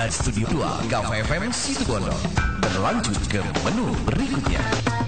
Studio 2 Cafe FM Situbondo. Berlanjut ke menu berikutnya.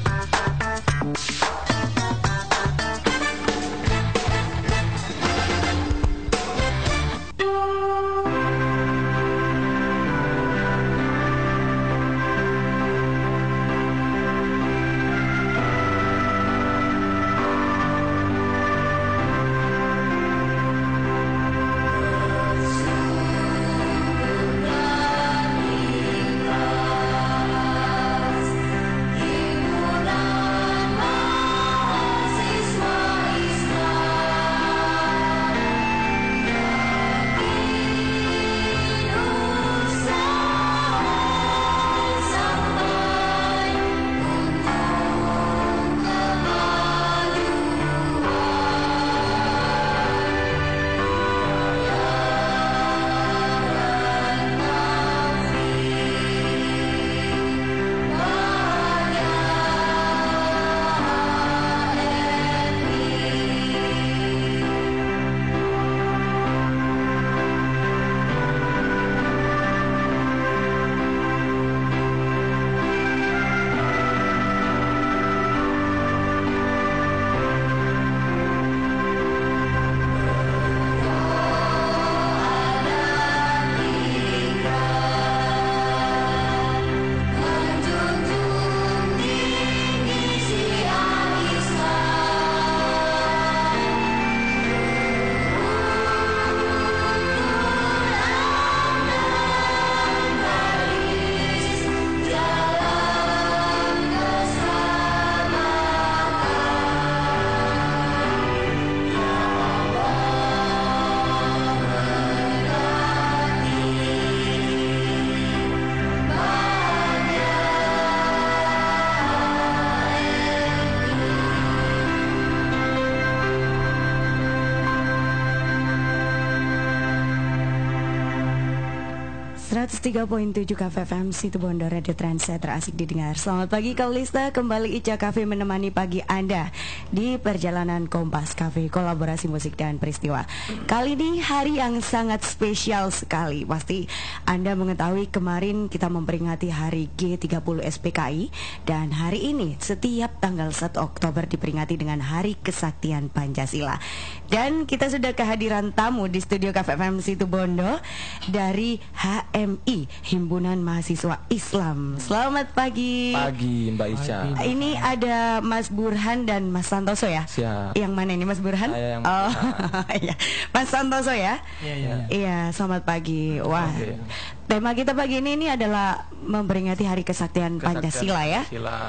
.7 Cafe FM Situbondo, Radio Trendset terasik didengar. Selamat pagi Kaulista, kembali Ica Cafe menemani pagi Anda di perjalanan Kompas Cafe, kolaborasi musik dan peristiwa. Kali ini hari yang sangat spesial sekali. Pasti Anda mengetahui kemarin kita memperingati hari G30 SPKI, dan hari ini setiap tanggal 1 Oktober diperingati dengan Hari Kesaktian Pancasila. Dan kita sudah kehadiran tamu di studio Cafe FM Situbondo dari HMI, Himpunan Mahasiswa Islam. Selamat pagi. Pagi Mbak Ica. Ini ada Mas Burhan dan Mas Santoso ya? Siap. Yang mana ini Mas Burhan? Saya yang iya. Mas Santoso ya? Iya. Iya, selamat pagi. Wah. Okay. Tema kita pagi ini adalah memperingati Hari Kesaktian Pancasila ya.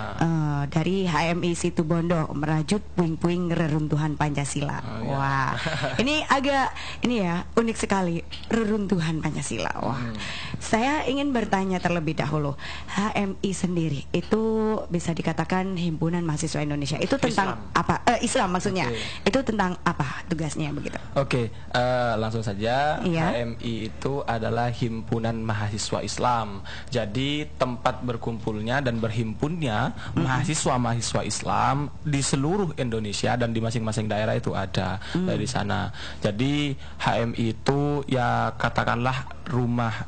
Dari HMI Situbondo, merajut puing-puing reruntuhan Pancasila. Wah. Ini agak unik sekali, reruntuhan Pancasila. Wah. Saya ingin bertanya terlebih dahulu, HMI sendiri itu bisa dikatakan Himpunan Mahasiswa Indonesia. Itu tentang apa? Islam maksudnya. Itu tentang apa tugasnya begitu? Langsung saja. Iya. HMI itu adalah Himpunan Mahasiswa Islam. Jadi tempat berkumpulnya dan berhimpunnya mahasiswa-mahasiswa Islam di seluruh Indonesia, dan di masing-masing daerah itu ada dari sana. Jadi HMI itu ya katakanlah rumah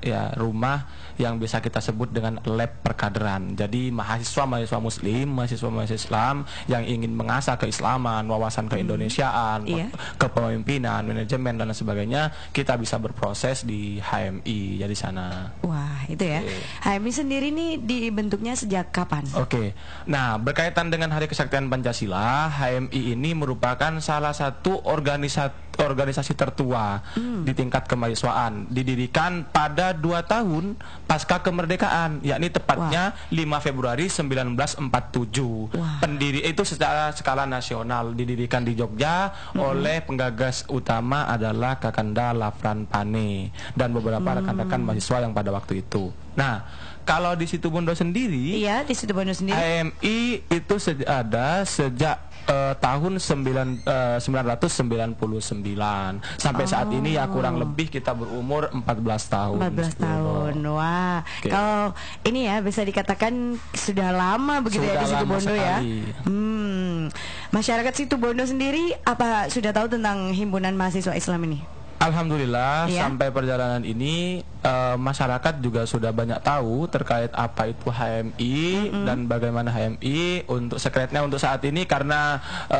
yang bisa kita sebut dengan lab perkaderan. Jadi mahasiswa-mahasiswa Muslim, mahasiswa-mahasiswa Islam yang ingin mengasah keislaman, wawasan keindonesiaan, kepemimpinan, manajemen dan sebagainya, kita bisa berproses di HMI ya di sana. Wah, itu ya. HMI sendiri nih dibentuknya sejak kapan? Nah, berkaitan dengan Hari Kesaktian Pancasila, HMI ini merupakan salah satu organisasi tertua di tingkat kemahasiswaan. Didirikan pada 2 tahun pasca kemerdekaan, yakni tepatnya 5 Februari 1947. Pendiri itu secara skala nasional, didirikan di Jogja oleh penggagas utama adalah Kakanda Lafran Pane dan beberapa rekan-rekan mahasiswa yang pada waktu itu. Nah, kalau di Situbondo sendiri, HMI itu ada sejak tahun 1999 sampai saat ini ya kurang lebih kita berumur 14 tahun. 14 tahun. Wah. Kalau ini ya bisa dikatakan sudah lama begitu ya di Situbondo ya. Sekali. Masyarakat Situbondo sendiri apa sudah tahu tentang Himpunan Mahasiswa Islam ini? Alhamdulillah Iya. sampai perjalanan ini masyarakat juga sudah banyak tahu terkait apa itu HMI dan bagaimana HMI. Untuk sekretnya untuk saat ini karena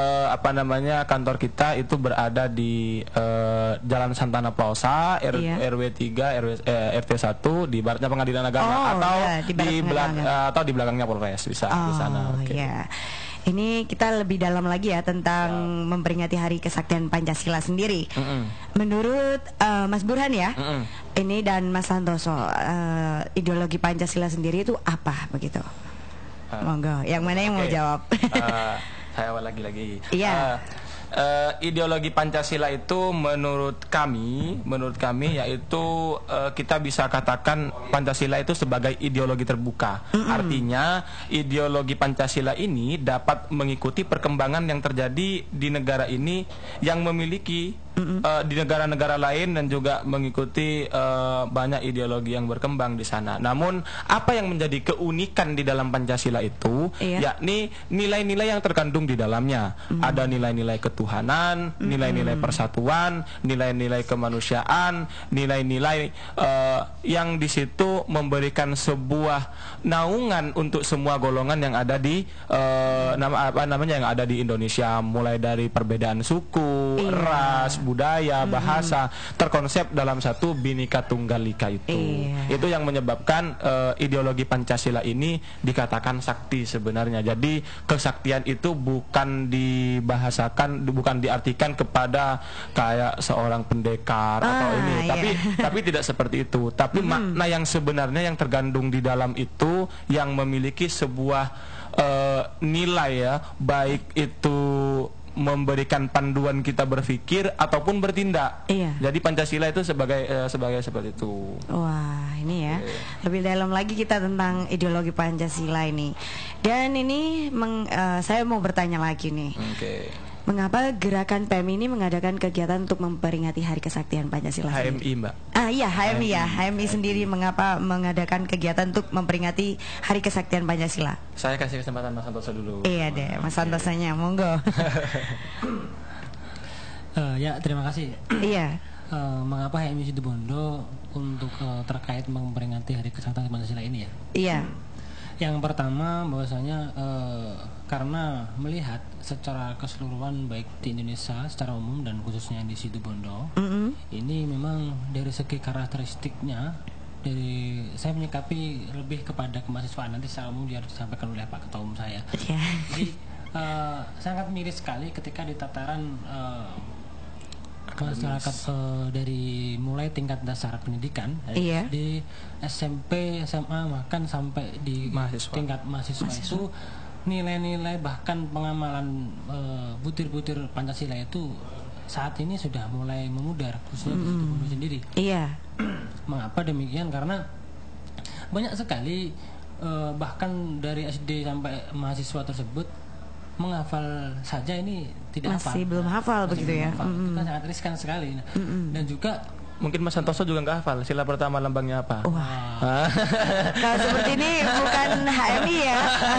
kantor kita itu berada di Jalan Santana Plaza Iya. RW 3 RT 1 di baratnya Pengadilan Agama atau ya, di barat Pengadilan. atau di belakangnya Polres bisa di sana. Oke. Ya. Ini kita lebih dalam lagi ya tentang memperingati Hari Kesaktian Pancasila sendiri. Menurut Mas Burhan ya, ini dan Mas Santoso, ideologi Pancasila sendiri itu apa begitu? Monggo, yang mana yang mau jawab? Saya awal lagi. Iya. Ideologi Pancasila itu menurut kami yaitu kita bisa katakan Pancasila itu sebagai ideologi terbuka. Artinya ideologi Pancasila ini dapat mengikuti perkembangan yang terjadi di negara ini yang memiliki di negara-negara lain dan juga mengikuti banyak ideologi yang berkembang di sana. Namun apa yang menjadi keunikan di dalam Pancasila itu yakni nilai-nilai yang terkandung di dalamnya. Ada nilai-nilai ketuhanan, nilai-nilai persatuan, nilai-nilai kemanusiaan, nilai-nilai yang di situ memberikan sebuah naungan untuk semua golongan yang ada di yang ada di Indonesia, mulai dari perbedaan suku, ras, budaya, bahasa terkonsep dalam satu Bhinneka Tunggal Ika itu. Itu yang menyebabkan ideologi Pancasila ini dikatakan sakti sebenarnya. Jadi kesaktian itu bukan diartikan kepada kayak seorang pendekar atau ini, tapi tidak seperti itu. Tapi makna yang sebenarnya yang tergandung di dalam itu yang memiliki sebuah nilai ya, baik itu memberikan panduan kita berpikir ataupun bertindak. Jadi Pancasila itu sebagai seperti itu. Wah, ini ya. Lebih dalam lagi kita tentang ideologi Pancasila ini. Dan ini saya mau bertanya lagi nih. Mengapa gerakan PEM ini mengadakan kegiatan untuk memperingati Hari Kesaktian Pancasila sendiri? HMI, Mbak. Iya, HMI ya. HMI sendiri mengapa mengadakan kegiatan untuk memperingati Hari Kesaktian Pancasila? Saya kasih kesempatan Mas Santoso dulu. Iya deh, Mas Santosanya, monggo. Ya, terima kasih. Iya. Mengapa HMI Situbondo untuk terkait memperingati Hari Kesaktian Pancasila ini ya? Iya. Yang pertama bahwasanya karena melihat secara keseluruhan baik di Indonesia secara umum dan khususnya di Situbondo, ini memang dari segi karakteristiknya, saya menyikapi lebih kepada kemahasiswaan, nanti secara umum harus disampaikan oleh Pak Ketua Umum saya. Jadi sangat miris sekali ketika di tataran masyarakat dari mulai tingkat dasar pendidikan di SMP, SMA, bahkan sampai di tingkat mahasiswa itu nilai-nilai bahkan pengamalan butir-butir Pancasila itu saat ini sudah mulai memudar, khususnya di Situbondo sendiri. Mengapa demikian? Karena banyak sekali bahkan dari SD sampai mahasiswa tersebut menghafal saja ini tidak hafal. Masih belum hafal begitu ya. Itu kan sangat riskan sekali. Dan juga mungkin Mas Santoso juga nggak hafal sila pertama lambangnya apa. Kalau seperti ini bukan HMI ya.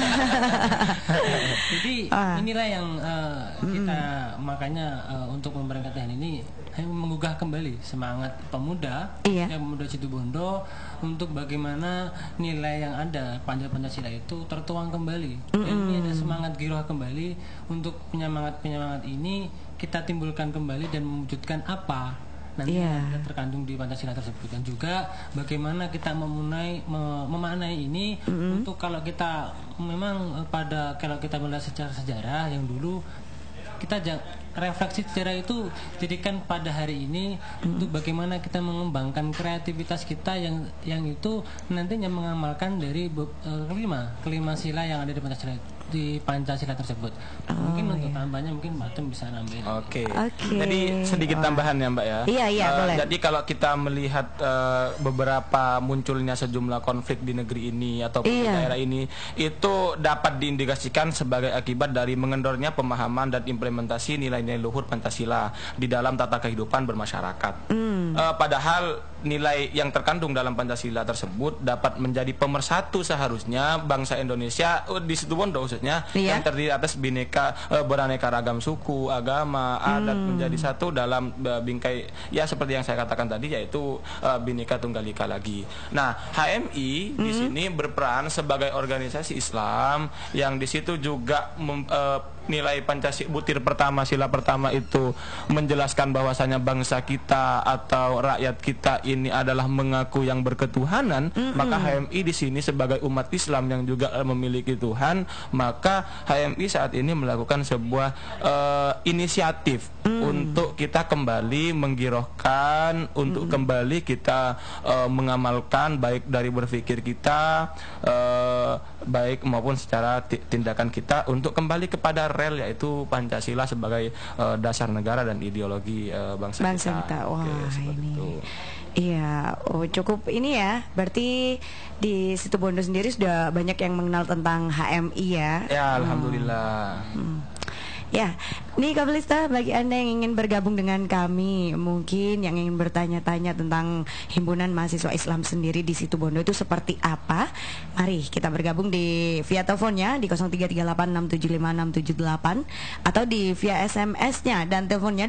Jadi inilah yang kita makanya untuk memperingati hari ini menggugah kembali semangat pemuda yang pemuda Situbondo untuk bagaimana nilai yang ada Pancasila itu tertuang kembali. Dan ini ada semangat giroh kembali untuk penyemangat ini kita timbulkan kembali dan mewujudkan apa nanti yang terkandung di Pancasila tersebut. Dan juga bagaimana kita memaknai ini untuk kalau kita memang kalau kita melihat secara sejarah yang dulu kita refleksi sejarah itu jadikan pada hari ini untuk bagaimana kita mengembangkan kreativitas kita yang itu nantinya mengamalkan dari kelima sila yang ada di Pancasila tersebut. Mungkin untuk tambahnya mungkin Mbak Tem bisa nambahin. Oke. Jadi sedikit tambahan ya Mbak ya. Iya boleh. Jadi kalau kita melihat beberapa munculnya sejumlah konflik di negeri ini atau di daerah ini itu dapat diindikasikan sebagai akibat dari mengendornya pemahaman dan implementasi nilai-nilai luhur Pancasila di dalam tata kehidupan bermasyarakat. Padahal nilai yang terkandung dalam Pancasila tersebut dapat menjadi pemersatu seharusnya bangsa Indonesia di Situbondo khususnya yang terdiri atas beraneka ragam suku, agama, adat menjadi satu dalam bingkai ya seperti yang saya katakan tadi, yaitu Bhinneka Tunggal Ika lagi. Nah, HMI di sini berperan sebagai organisasi Islam yang di situ juga nilai Pancasila butir pertama, sila pertama itu menjelaskan bahwasanya bangsa kita atau rakyat kita ini adalah mengaku yang berketuhanan. Maka HMI di sini sebagai umat Islam yang juga memiliki Tuhan, maka HMI saat ini melakukan sebuah inisiatif untuk kita kembali menggirohkan, untuk kembali kita mengamalkan baik dari berpikir kita baik maupun secara tindakan kita untuk kembali kepada rel, yaitu Pancasila sebagai dasar negara dan ideologi bangsa kita. Wah, ini itu. Iya, cukup ini ya. Berarti di Situbondo sendiri sudah banyak yang mengenal tentang HMI ya. Ya, alhamdulillah. Ya, nih Kabelista, bagi Anda yang ingin bergabung dengan kami, mungkin yang ingin bertanya-tanya tentang Himpunan Mahasiswa Islam sendiri di Situbondo itu seperti apa, mari kita bergabung di via teleponnya di 0338675678 atau di via SMS-nya dan teleponnya di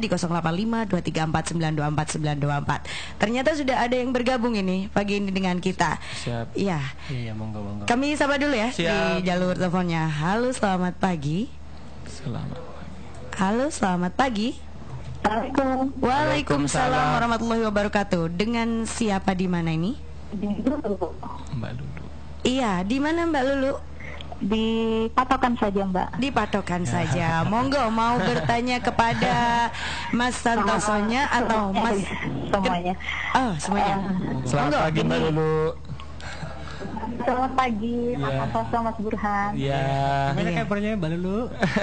085234924924. Ternyata sudah ada yang bergabung ini pagi ini dengan kita. Siap. Iya. Iya, monggo. Kami sapa dulu ya. Siap. Di jalur teleponnya. Halo, selamat pagi. Halo, selamat pagi. Waalaikumsalam warahmatullahi wabarakatuh. Dengan siapa di mana ini? Mbak Lulu. Iya, di mana Mbak Lulu? Di Patokan saja, Mbak. Di Patokan saja. Monggo, mau bertanya kepada Mas Santosonya atau Mas semuanya? Oh, semuanya. Selamat pagi Mbak Lulu. Selamat pagi, Mas Santoso, Mas Burhan. Iya. Gimana kabarnya Mbak Lulu?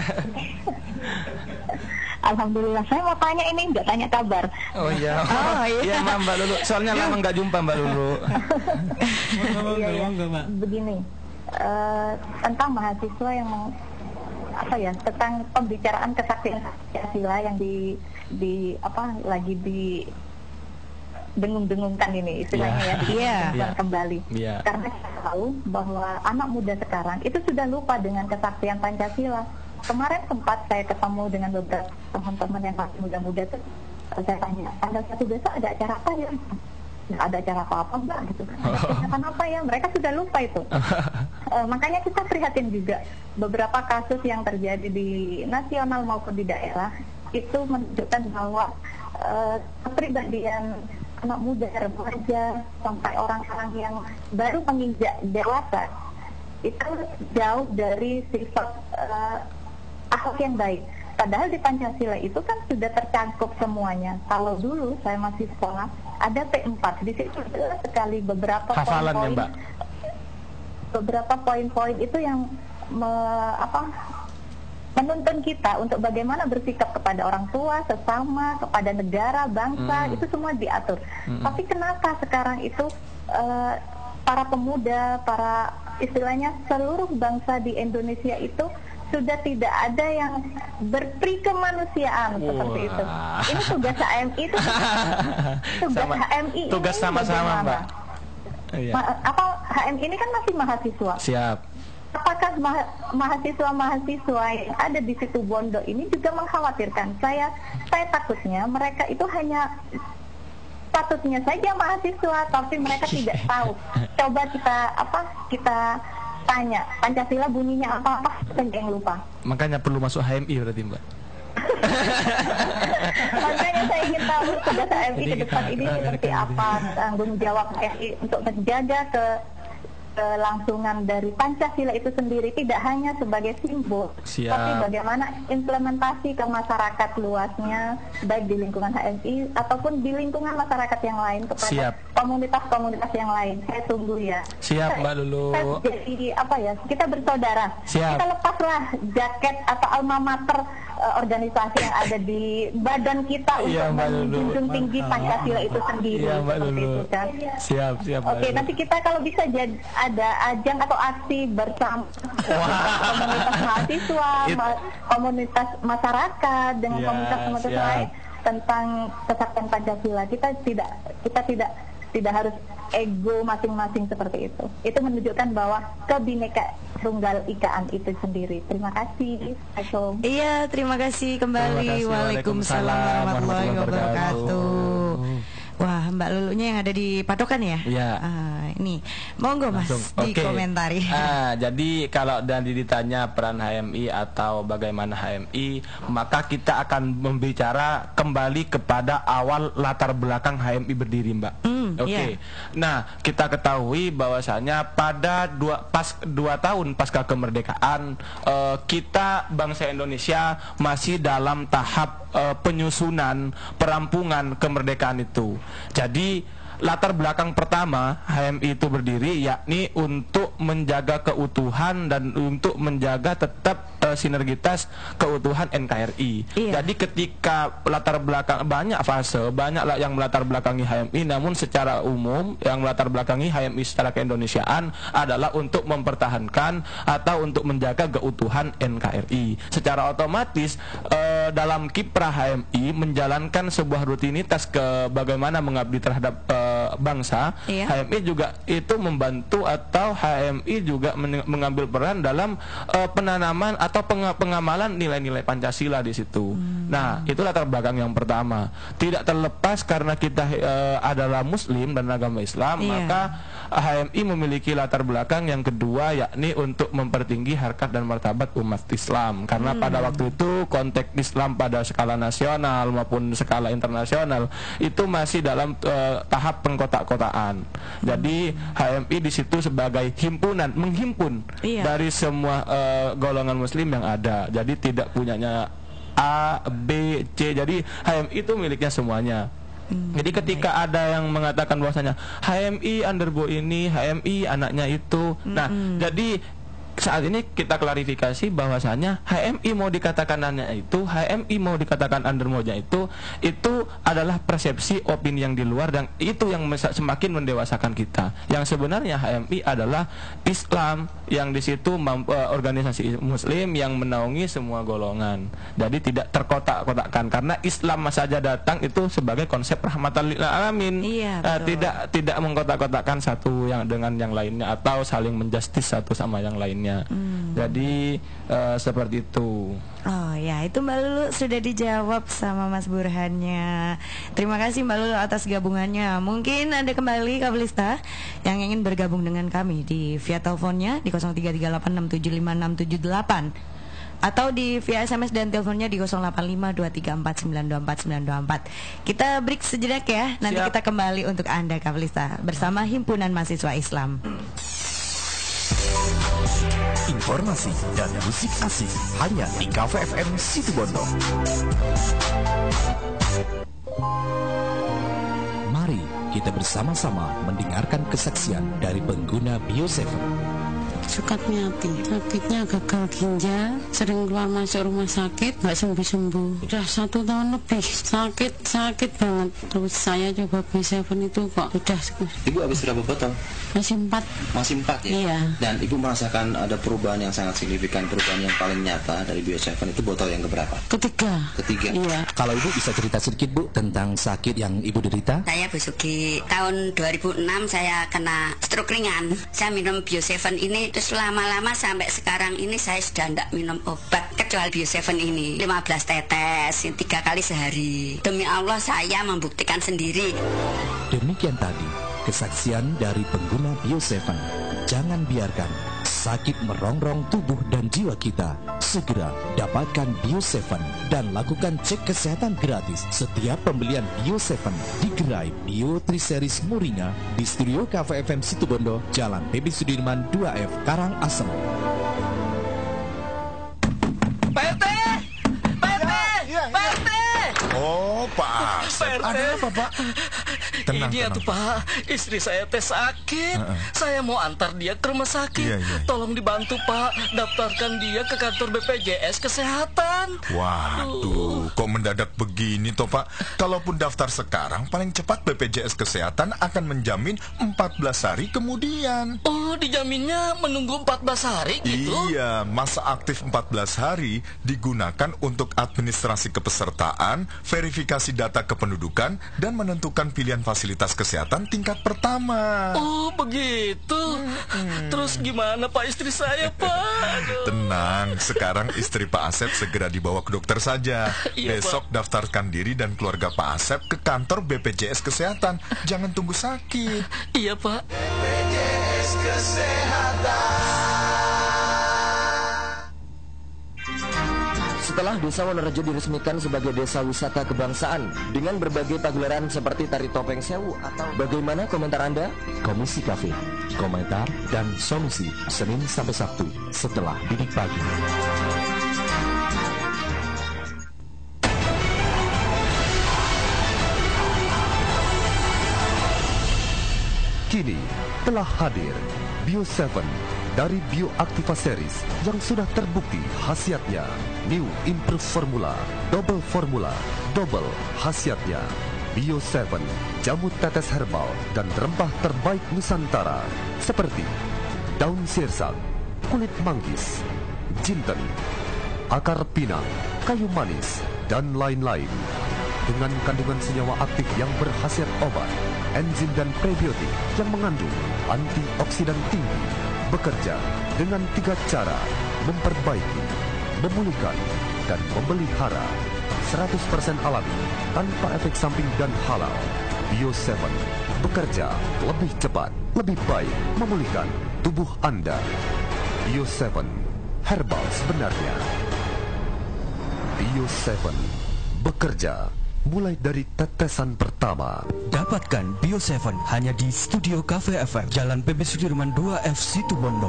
Alhamdulillah. Saya mau tanya ini, nggak tanya kabar. Oh iya. Iya Mbak Lulu. Soalnya lama nggak jumpa Mbak Lulu. Monggo, Mbak. Begini, tentang mahasiswa yang tentang pembicaraan kesaktian Pancasila yang lagi dengung-dengungkan ini istilahnya kembali. Karena kita tahu bahwa anak muda sekarang itu sudah lupa dengan kesaktian Pancasila. Kemarin sempat saya ketemu dengan beberapa teman-teman yang masih muda-muda tuh, saya tanya, tanggal 1 besok ada acara apa ya? Nggak ada acara apa-apa Mbak gitu kan. Ada kegiatan apa ya? Mereka sudah lupa itu. Makanya kita prihatin juga beberapa kasus yang terjadi di nasional maupun di daerah itu menunjukkan bahwa kepribadian anak muda, remaja, sampai orang-orang yang baru menginjak dewasa itu jauh dari sifat akhlak yang baik. Padahal di Pancasila itu kan sudah tercangkup semuanya. Kalau dulu saya masih sekolah, ada P4. Di situ jelas sekali beberapa hafalannya, Mbak. Beberapa poin-poin itu yang menuntun kita untuk bagaimana bersikap kepada orang tua, sesama, kepada negara, bangsa, itu semua diatur. Tapi kenapa sekarang itu para pemuda, para istilahnya seluruh bangsa di Indonesia itu sudah tidak ada yang berperi kemanusiaan seperti itu. Ini tugas HMI itu HMI tugas sama-sama Mbak. HMI ini kan masih mahasiswa. Siap. Apakah mahasiswa-mahasiswa yang ada di Situbondo ini juga mengkhawatirkan? Saya takutnya mereka itu hanya statusnya saja mahasiswa, tapi mereka tidak tahu. Coba kita tanya Pancasila bunyinya apa yang lupa. Makanya perlu masuk HMI berarti Mbak. Makanya saya ingin tahu tugas HMI ke depan ini seperti apa, tanggung jawab HMI untuk menjaga kelangsungan dari Pancasila itu sendiri, tidak hanya sebagai simbol, tapi bagaimana implementasi ke masyarakat luasnya, baik di lingkungan HMI ataupun di lingkungan masyarakat yang lain kepada komunitas-komunitas yang lain. Saya tunggu ya. Siap Mbak Lulu. Jadi kita bersaudara. Siap. Kita lepaslah jaket atau alma mater organisasi yang ada di badan kita untuk menjunjung tinggi Pancasila itu sendiri. Iya Mbak Lulu. Itu, kan? Siap. Oke, nanti kita kalau bisa ada ajang atau aksi bersama komunitas mahasiswa, komunitas masyarakat dengan komunitas lain tentang kesaktian Pancasila. Kita tidak tidak harus ego masing-masing seperti itu. Itu menunjukkan bahwa kebinekaan tunggal ikaan itu sendiri. Terima kasih. Assalamualaikum. Iya, terima kasih kembali. Waalaikumsalam warahmatullahi wabarakatuh. Wah, Mbak Lulunya yang ada di Padokan ya? Iya. Ini, monggo Mas dikomentari. Jadi kalau dan ditanya peran HMI atau bagaimana HMI, maka kita akan membicara kembali kepada awal latar belakang HMI berdiri, Mbak. Oke. Nah, kita ketahui bahwasanya pada 2 tahun pasca kemerdekaan, kita bangsa Indonesia masih dalam tahap penyusunan perampungan kemerdekaan itu. Jadi latar belakang pertama HMI itu berdiri yakni untuk menjaga keutuhan dan untuk menjaga tetap sinergitas keutuhan NKRI. Jadi ketika latar belakang banyak fase, banyaklah yang melatar belakangi HMI, namun secara umum yang melatar belakangi HMI secara keindonesiaan adalah untuk mempertahankan atau untuk menjaga keutuhan NKRI. Secara otomatis dalam kiprah HMI menjalankan sebuah rutinitas ke bagaimana mengabdi terhadap bangsa, HMI juga itu membantu atau HMI juga mengambil peran dalam penanaman atau pengamalan nilai-nilai Pancasila di situ. Nah, itu latar belakang yang pertama. Tidak terlepas karena kita adalah Muslim dan agama Islam, maka HMI memiliki latar belakang yang kedua yakni untuk mempertinggi harkat dan martabat umat Islam. Karena pada waktu itu konteks Islam pada skala nasional maupun skala internasional itu masih dalam tahap pengkotak-kotaan. Jadi HMI di situ sebagai himpunan, menghimpun dari semua golongan Muslim yang ada. Jadi tidak punyanya A, B, C. Jadi HMI itu miliknya semuanya. Jadi ketika ada yang mengatakan bahwasanya HMI underbo ini, HMI anaknya itu. Nah, jadi saat ini kita klarifikasi bahwasanya HMI mau dikatakan anaknya itu, HMI mau dikatakan undermonya itu adalah persepsi opini yang di luar dan itu yang semakin mendewasakan kita. Yang sebenarnya HMI adalah Islam yang di situ organisasi Muslim yang menaungi semua golongan. Jadi tidak terkotak-kotakkan karena Islam saja datang itu sebagai konsep rahmatan lil alamin. Tidak mengkotak-kotakkan satu yang dengan yang lainnya atau saling menjustis satu sama yang lainnya. Jadi seperti itu. Oh ya, itu Mbak Lulu sudah dijawab sama Mas Burhannya. Terima kasih Mbak Lulu atas gabungannya. Mungkin Anda kembali Kablista yang ingin bergabung dengan kami di via teleponnya di 0338675678 atau di via SMS dan teleponnya di 085234924924. Kita break sejenak ya. Nanti kita kembali untuk Anda Kablista bersama Himpunan Mahasiswa Islam. Informasi dan musik asik hanya di Cafe FM Situbondo. Mari kita bersama-sama mendengarkan kesaksian dari pengguna Bio7. Sukatnya hati, sakitnya gagal ginjal, sering keluar masuk rumah sakit, nggak sembuh-sembuh. Udah 1 tahun lebih, sakit banget. Terus saya coba B7 itu kok udah. Ibu habis berapa botol? Masih 4. Masih 4 ya? Iya. Dan ibu merasakan ada perubahan yang sangat signifikan, perubahan yang paling nyata dari Bio7 itu botol yang keberapa? Ketiga. Iya. Kalau ibu bisa cerita sedikit Bu tentang sakit yang ibu derita? Saya Bu Sugi, tahun 2006 saya kena stroke ringan. Saya minum Bio7 ini terus lama-lama sampai sekarang ini saya sudah tidak minum obat kecuali Bio7 ini 15 tetes 3 kali sehari. Demi Allah saya membuktikan sendiri. Demikian tadi kesaksian dari pengguna Bio7. Jangan biarkan sakit merongrong tubuh dan jiwa kita. Segera dapatkan Bio7 dan lakukan cek kesehatan gratis. Setiap pembelian Bio7 di gerai Bio Triseris Muringa di Studio Cafe FM Situbondo, Jalan PB Sudirman 2F, Karangasem. Oh, Pak Asep. Ada apa, Pak? Tenang, ini tuh Pak, istri saya teh sakit. Saya mau antar dia ke rumah sakit. Tolong dibantu Pak, daftarkan dia ke kantor BPJS Kesehatan. Waduh, kok mendadak begini toh Pak? Kalaupun daftar sekarang, paling cepat BPJS Kesehatan akan menjamin 14 hari kemudian. Oh, dijaminnya menunggu 14 hari gitu? Iya, masa aktif 14 hari digunakan untuk administrasi kepesertaan, verifikasi data kependudukan, menentukan pilihan fasilitas kesehatan tingkat pertama. Oh, begitu. Terus gimana Pak istri saya, Pak? Tenang, sekarang istri Pak Asep segera dibawa ke dokter saja. Iya, Besok Pak. daftarkan diri dan keluarga Pak Asep ke kantor BPJS Kesehatan. Jangan tunggu sakit. Iya, Pak. BPJS Kesehatan. Setelah Desa Wonorejo diresmikan sebagai desa wisata kebangsaan dengan berbagai pagelaran seperti tari topeng sewu atau bagaimana komentar Anda? Komisi Cafe, komentar dan solusi Senin sampai Sabtu setelah Bidik Pagi. Kini telah hadir Bio 7 dari Bioactiva Series yang sudah terbukti khasiatnya. New Improve Formula, double khasiatnya. Bio 7, jamu tetes herbal dan rempah terbaik Nusantara seperti daun sirsak, kulit manggis, jinten, akar pinang, kayu manis, dan lain-lain. Dengan kandungan senyawa aktif yang berkhasiat obat, enzim dan prebiotik yang mengandung antioksidan tinggi, bekerja dengan 3 cara: memperbaiki, memulihkan, dan memelihara. 100% alami, tanpa efek samping dan halal. Bio 7 bekerja lebih cepat, lebih baik, memulihkan tubuh Anda. Bio 7 herbal sebenarnya. Bio 7 bekerja mulai dari tetesan pertama. Dapatkan Bio 7 hanya di Studio Cafe FM, Jalan PB Sudirman 2F Situbondo.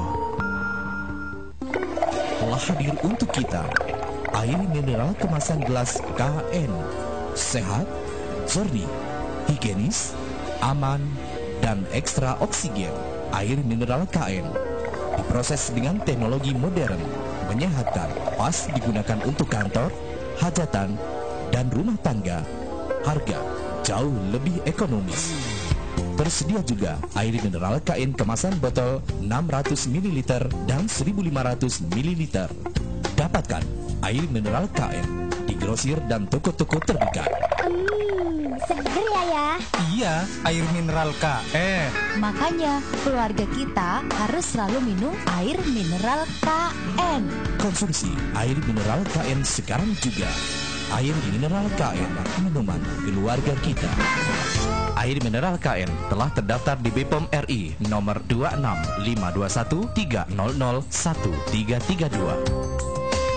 Telah hadir untuk kita air mineral kemasan gelas KN. Sehat, jernih, higienis, aman, dan ekstra oksigen. Air mineral KN diproses dengan teknologi modern, menyehatkan, pas digunakan untuk kantor, hajatan, dan rumah tangga. Harga jauh lebih ekonomis. Tersedia juga air mineral KN kemasan botol 600 ml dan 1500 ml. Dapatkan air mineral KN di grosir dan toko-toko terdekat. Seger ya? Iya, air mineral KN. Makanya keluarga kita harus selalu minum air mineral KN. Konsumsi air mineral KN sekarang juga. Air mineral KN, minuman keluarga kita. Air mineral KN telah terdaftar di BPOM RI nomor 2652130013332.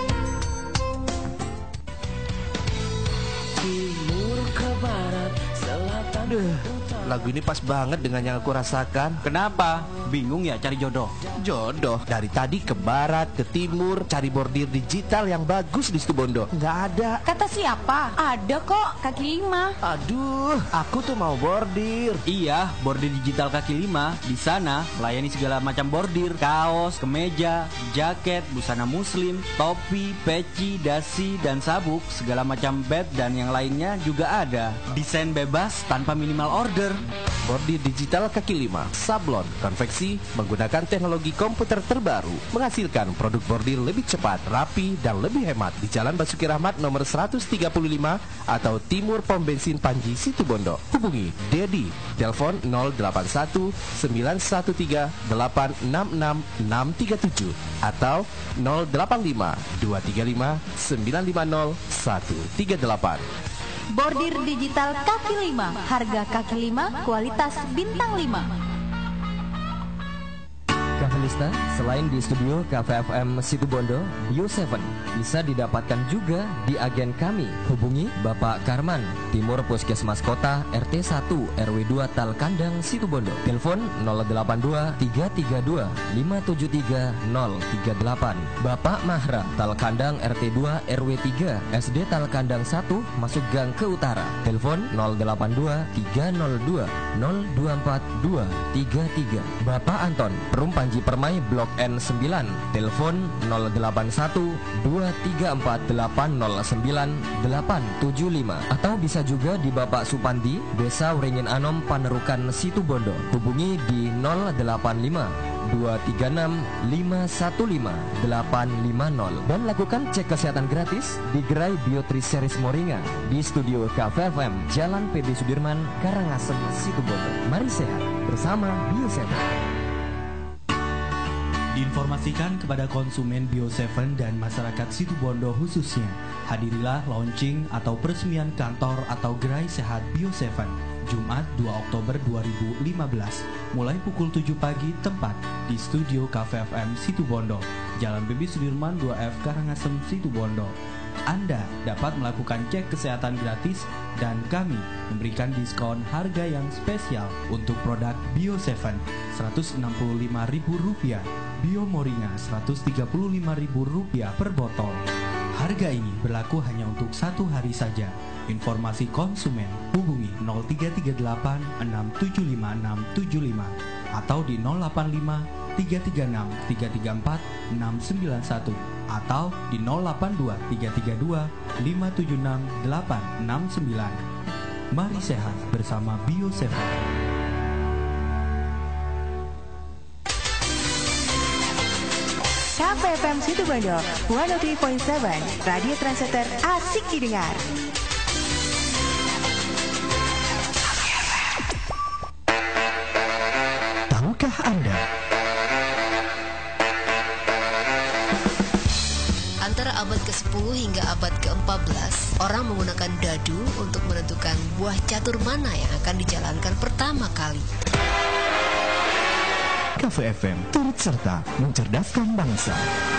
Lagu ini pas banget dengan yang aku rasakan. Kenapa? Bingung ya cari jodoh? Jodoh dari tadi ke barat, ke timur, cari bordir digital yang bagus di Situbondo. Nggak ada. Kata siapa? Ada kok, kaki 5. Aduh, aku tuh mau bordir. Iya, bordir digital kaki 5. Di sana melayani segala macam bordir, kaos, kemeja, jaket, busana muslim, topi, peci, dasi, dan sabuk. Segala macam bed dan yang lainnya juga ada. Desain bebas tanpa minimal order. Bordir digital kaki 5, sablon, konveksi menggunakan teknologi komputer terbaru, menghasilkan produk bordir lebih cepat, rapi, dan lebih hemat di Jalan Basuki Rahmat nomor 135 atau Timur Pom Bensin Panji Situbondo. Hubungi Dedi, telepon 081 913 866 637 atau 085 235 950 138. Bordir digital kaki 5, harga kaki 5, kualitas bintang 5. Kafelista, selain di studio Cafe FM Situbondo, Bio 7 bisa didapatkan juga di agen kami. Hubungi Bapak Karman, Timur Puskesmas Kota, RT 1 RW 2 Talkandang Situbondo. Telepon 082 332 573 038. Bapak Mahra, Talkandang RT 2 RW 3 SD Talkandang 1 masuk gang ke utara. Telepon 082 302 0242 33. Bapak Anton, Perum Panji Permai Blok N9, telepon 081 234 809 875 atau bisa juga di Bapak Supandi, Desa Wringin Anom, Panerukan Situbondo. Hubungi di 085 236-515-850 dan lakukan cek kesehatan gratis di gerai Biotriseris Moringa di studio KFFM Jalan PD Sudirman, Karangasem, Situbondo. Mari sehat bersama Bio7. Diinformasikan kepada konsumen Bio7 dan masyarakat Situbondo khususnya, hadirilah launching atau peresmian kantor atau gerai sehat Bio7 Jumat 2 Oktober 2015 mulai pukul 7 pagi tempat di studio KFFM Situbondo, Jalan PB Sudirman 2F Karangasem Situbondo. Anda dapat melakukan cek kesehatan gratis dan kami memberikan diskon harga yang spesial untuk produk Bio7 Rp165.000, Bio Moringa Rp135.000 per botol. Harga ini berlaku hanya untuk 1 hari saja. Informasi konsumen hubungi 0338 675 675 atau di 085 336 334 691 atau di 082 332 576 869. Mari sehat bersama Bio7. KFFM Situbondo 103.7, radio translator asik didengar. Tahukah Anda? Antara abad ke-10 hingga abad ke-14, orang menggunakan dadu untuk menentukan buah catur mana yang akan dijalankan pertama kali. KFFM turut serta mencerdaskan bangsa.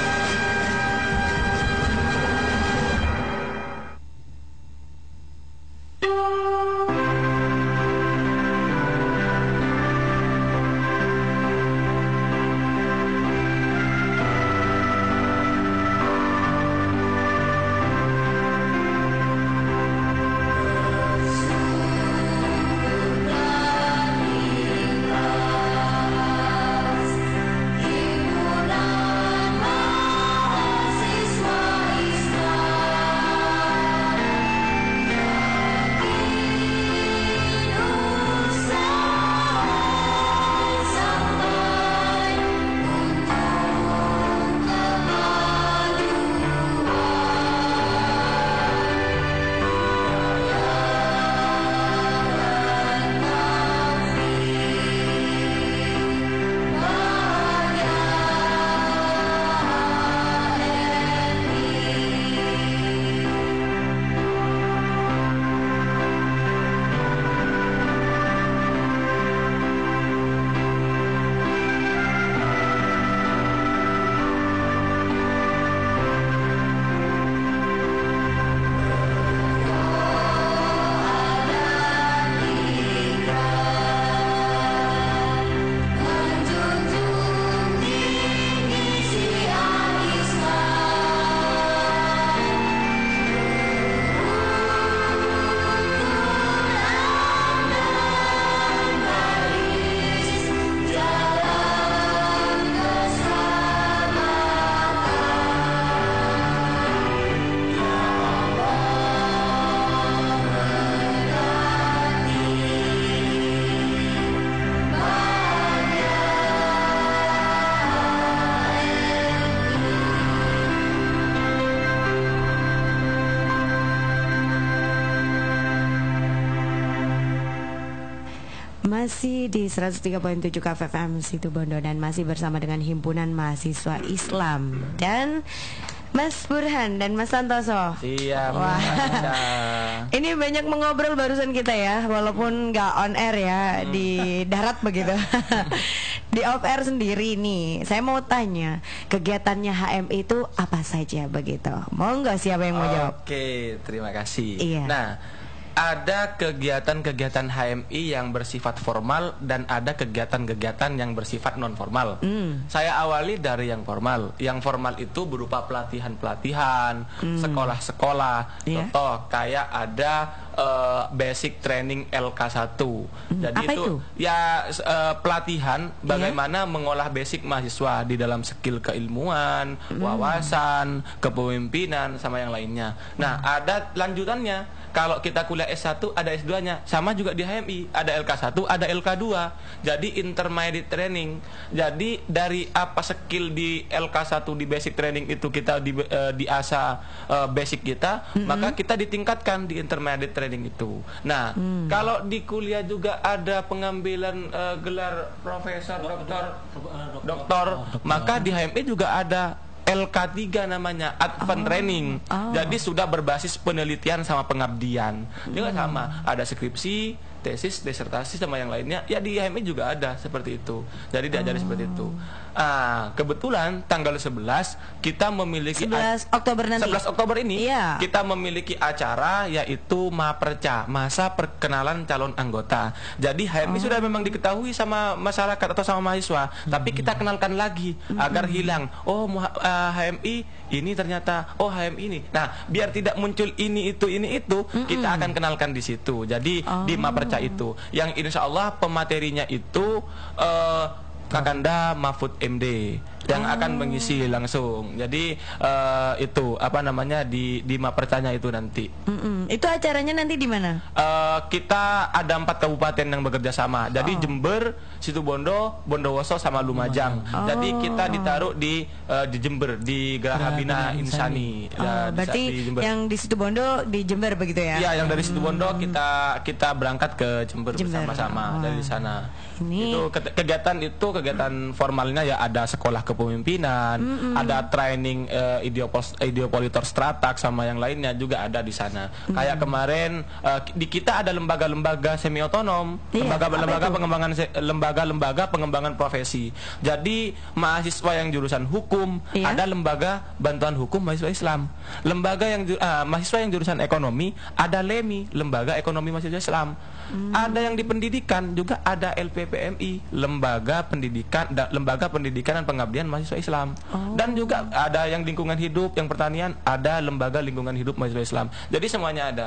Masih di 103.7 KFFM Situbondo dan masih bersama dengan Himpunan Mahasiswa Islam dan Mas Burhan dan Mas Santoso. Siap. Wah. Ini banyak mengobrol barusan kita ya, walaupun nggak on air ya, di darat begitu. Di off air sendiri nih, saya mau tanya kegiatannya HMI itu apa saja begitu? Mau nggak, siapa yang mau jawab? Oke, terima kasih. Iya. Nah, ada kegiatan-kegiatan HMI yang bersifat formal dan ada kegiatan-kegiatan yang bersifat non formal. Saya awali dari yang formal. Yang formal itu berupa pelatihan-pelatihan, sekolah-sekolah. Contoh kayak ada basic training LK1. Jadi itu ya pelatihan bagaimana mengolah basic mahasiswa di dalam skill keilmuan, wawasan, kepemimpinan sama yang lainnya. Nah, ada lanjutannya. Kalau kita kuliah S1 ada S2-nya. Sama juga di HMI, ada LK1, ada LK2. Jadi intermediate training. Jadi dari apa skill di LK1 di basic training itu kita diasah basic kita, maka kita ditingkatkan di intermediate training itu. Nah, kalau di kuliah juga ada pengambilan gelar profesor, doktor, maka di HMI juga ada LK3 namanya, Advanced Training. Jadi sudah berbasis penelitian sama pengabdian. Juga sama, ada skripsi, tesis, disertasi sama yang lainnya. Ya di HMI juga ada seperti itu. Jadi diajari seperti itu. Kebetulan tanggal 11 kita memiliki 11 Oktober nanti. 11 Oktober ini kita memiliki acara yaitu Maperca, masa perkenalan calon anggota. Jadi HMI sudah memang diketahui sama masyarakat atau sama mahasiswa, tapi kita kenalkan lagi agar hilang. Oh, HMI ini ternyata HMI ini. Nah, biar tidak muncul ini itu, kita akan kenalkan di situ. Jadi di Maperca itu yang insya Allah pematerinya itu Kakanda Mahfud MD yang akan mengisi langsung. Jadi itu apa namanya di Mapercanya itu nanti. Itu acaranya nanti di mana? Kita ada 4 kabupaten yang bekerja sama. Jadi Jember, Situbondo, Bondowoso sama Lumajang. Jadi kita ditaruh di Jember di Geraha Bina Insani. Berarti di yang di Situbondo di Jember begitu ya? Iya, yang dari Situbondo kita berangkat ke Jember bersama-sama dari sana. Itu kegiatan formalnya ya ada sekolah kepemimpinan, ada training ideopolitor Stratak sama yang lainnya juga ada di sana. Kayak kemarin di kita ada lembaga-lembaga semi otonom, lembaga-lembaga pengembangan profesi. Jadi mahasiswa yang jurusan hukum ada lembaga bantuan hukum mahasiswa Islam. Mahasiswa yang jurusan ekonomi ada LEMI, lembaga ekonomi mahasiswa Islam. Ada yang di pendidikan juga ada LPPMI, lembaga pendidikan dan pengabdian mahasiswa Islam. Dan juga ada yang lingkungan hidup, yang pertanian ada lembaga lingkungan hidup mahasiswa Islam. Jadi semuanya ada.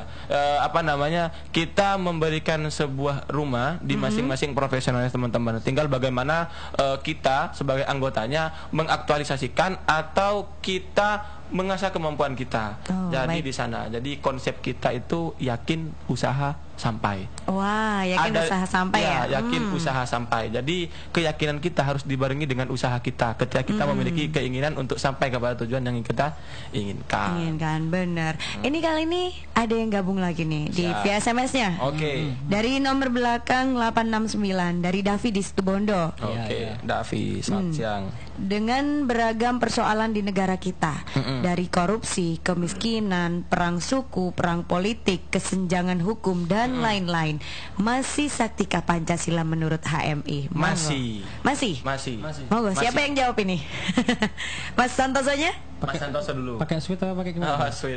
Kita memberikan sebuah rumah di masing-masing profesionalnya teman-teman. Tinggal bagaimana kita sebagai anggotanya mengaktualisasikan atau kita mengasah kemampuan kita. Jadi di sana. Jadi konsep kita itu yakin usaha sampai. Wah, yakin usaha sampai ya. Yakin usaha sampai. Jadi keyakinan kita harus dibarengi dengan usaha kita. Ketika kita memiliki keinginan untuk sampai kepada tujuan yang kita inginkan. Benar. Ini kali ini ada yang gabung lagi nih di via SMS-nya. Dari nomor belakang 869 dari Davi di Situbondo. Davi, selamat siang. Dengan beragam persoalan di negara kita, dari korupsi, kemiskinan, perang suku, perang politik, kesenjangan hukum dan lain-lain, masih saktikah Pancasila menurut HMI? Masih. Monggo, siapa yang jawab ini? Mas Santosonya? Mas Santoso dulu. Pakai sweet atau pakai gimana? Sweet.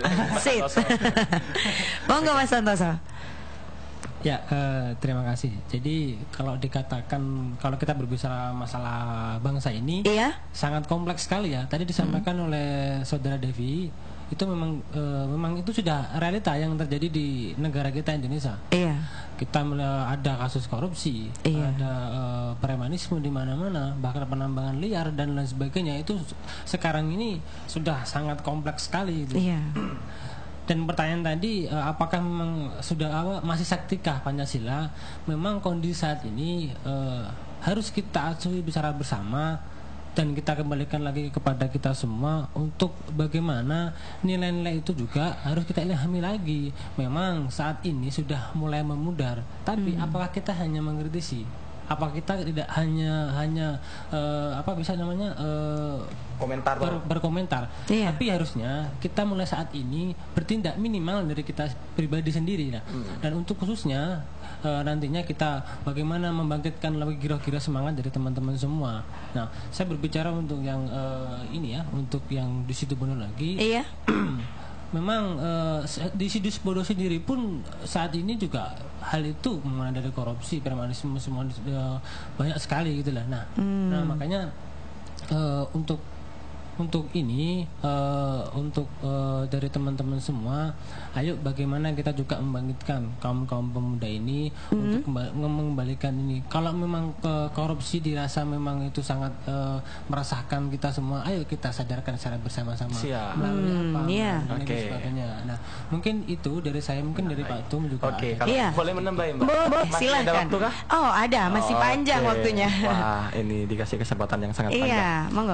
Monggo Mas Santoso. Ya, terima kasih. Jadi kalau kita berbicara masalah bangsa ini, sangat kompleks sekali ya. Tadi disampaikan oleh Saudara Devi, itu memang itu sudah realita yang terjadi di negara kita Indonesia. Kita ada kasus korupsi, ada premanisme di mana-mana, bahkan penambangan liar dan lain sebagainya. Itu sekarang ini sudah sangat kompleks sekali. Gitu. Dan pertanyaan tadi, apakah memang masih saktikah Pancasila? Memang kondisi saat ini harus kita asuhi secara bersama dan kita kembalikan lagi kepada kita semua untuk bagaimana nilai-nilai itu juga harus kita ilhami lagi. Memang saat ini sudah mulai memudar, tapi apakah kita hanya mengkritisi? Apa kita tidak hanya berkomentar, tapi harusnya kita mulai saat ini bertindak minimal dari kita pribadi sendiri. Dan untuk khususnya nantinya kita bagaimana membangkitkan lagi kira-kira semangat dari teman-teman semua. Nah, saya berbicara untuk yang untuk yang di Situbondo lagi. Memang di Situbondo sendiri pun saat ini juga hal itu mengenai dari korupsi, premanisme semua banyak sekali gitulah. Nah, makanya untuk untuk ini dari teman-teman semua, ayo bagaimana kita juga membangkitkan kaum pemuda ini untuk mengembalikan ini. Kalau memang korupsi dirasa memang itu sangat meresahkan kita semua, ayo kita sadarkan secara bersama-sama melalui apa dan sebagainya. Nah, mungkin itu dari saya, mungkin dari Pak Tum juga. Kalau boleh menambahin, Mbak? Boleh, silahkan. Ada waktu kah? Oh, ada, masih panjang waktunya. Wah, ini dikasih kesempatan yang sangat panjang. Iya, monggo.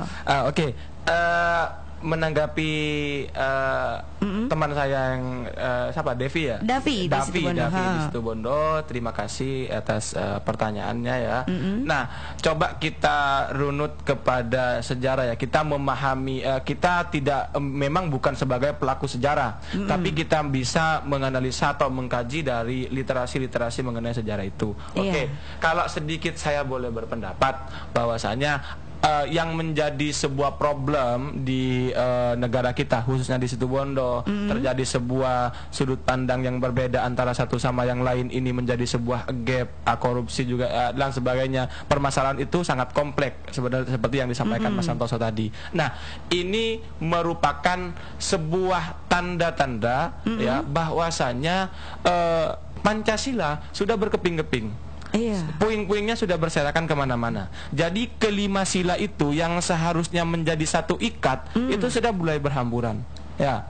Menanggapi teman saya yang siapa, Devi ya? Davi di Situbondo. Terima kasih atas pertanyaannya ya. Nah, coba kita runut kepada sejarah ya. Kita memahami, kita tidak memang bukan sebagai pelaku sejarah, tapi kita bisa menganalisa atau mengkaji dari literasi mengenai sejarah itu. Kalau sedikit saya boleh berpendapat bahwasanya yang menjadi sebuah problem di negara kita, khususnya di Situbondo, terjadi sebuah sudut pandang yang berbeda antara satu sama yang lain. Ini menjadi sebuah gap, korupsi juga dan sebagainya. Permasalahan itu sangat kompleks sebenarnya, seperti yang disampaikan Mas Santoso tadi. Nah, ini merupakan sebuah tanda-tanda ya bahwasanya Pancasila sudah berkeping-keping. Puing-puingnya sudah berserakan kemana-mana. Jadi kelima sila itu yang seharusnya menjadi satu ikat itu sudah mulai berhamburan. Ya,